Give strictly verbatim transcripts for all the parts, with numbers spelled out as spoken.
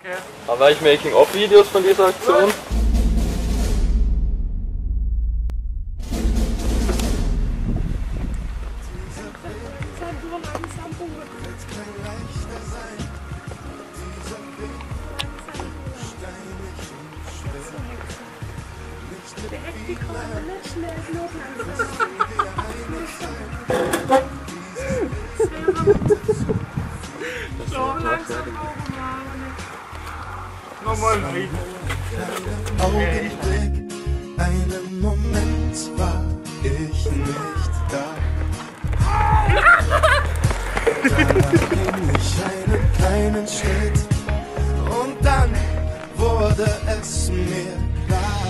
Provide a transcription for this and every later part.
Okay. Aber ich Making-of-Videos von dieser Aktion. Nochmal rein. Augenblick, einen Moment war ich nicht da. Dann ging ich einen kleinen Schritt und dann wurde es mir klar.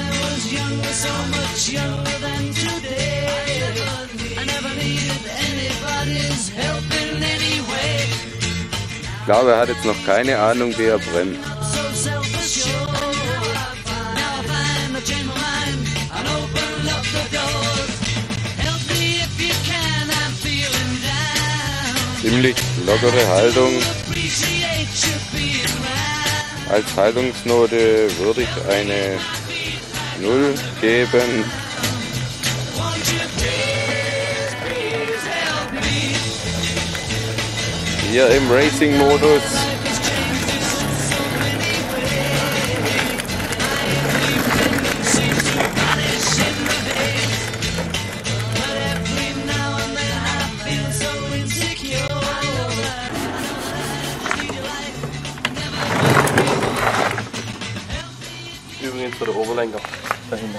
Ich glaube, er hat jetzt noch keine Ahnung, wie er brennt. Ziemlich lockere Haltung. Als Haltungsnote würde ich eine null geben. Hier im Racing-Modus. Übrigens für den Oberlenker dahinter.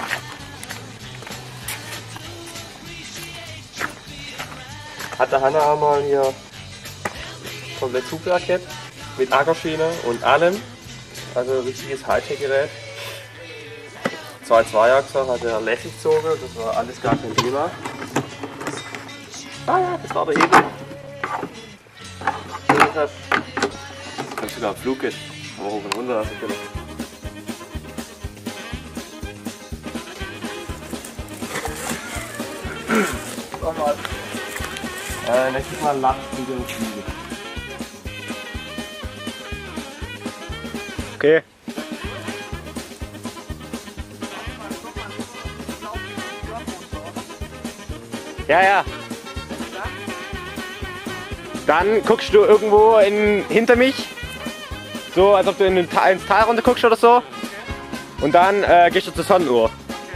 Hat der Hanna auch mal hier komplett Zubehör gehabt, mit Ackerschiene und allem, also ein richtiges Hightech-Gerät. zwei Komma zwei Achser hat er lässig gezogen, das war alles gar kein Thema. Ah ja, das war der Hebel. Deshalb kannst sogar einen Flug gehen, aber hoch und runter lassen können. Nochmal. Äh, nächstes Mal Lachs wieder und Fliege. Okay. Ja, ja. Dann guckst du irgendwo in, hinter mich, so als ob du in den, ins Tal runter guckst oder so. Und dann äh, gehst du zur Sonnenuhr.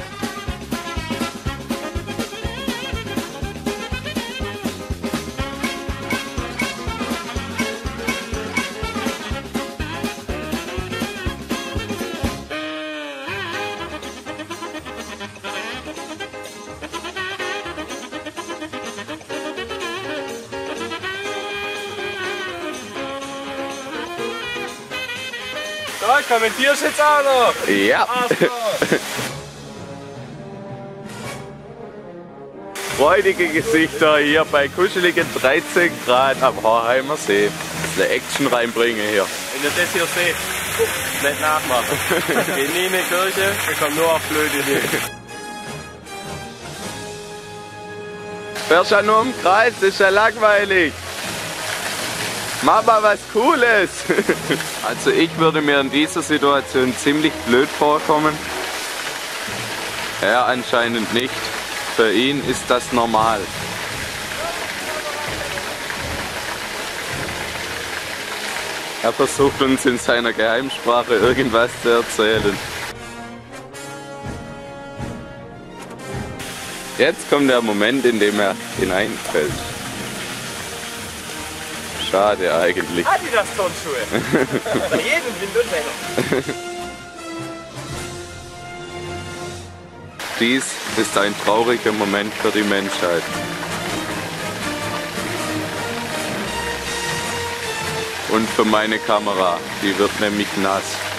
So, kommentierst jetzt auch noch? Ja. So. Freudige Gesichter hier bei kuscheligen dreizehn Grad am Horheimer See. Eine Action reinbringen hier. Wenn ihr das hier seht, nicht nachmachen. Geht nie in die Kirche, wir kommen nur auf blöde Ideen. Fährst ja nur im Kreis, das ist ja langweilig. Mach mal was Cooles! Also ich würde mir in dieser Situation ziemlich blöd vorkommen. Er anscheinend nicht. Für ihn ist das normal. Er versucht uns in seiner Geheimsprache irgendwas zu erzählen. Jetzt kommt der Moment, in dem er hineinfällt. Schade eigentlich. Adidas Turnschuhe! Bei jedem Wind und Wetter. Dies ist ein trauriger Moment für die Menschheit. Und für meine Kamera, die wird nämlich nass.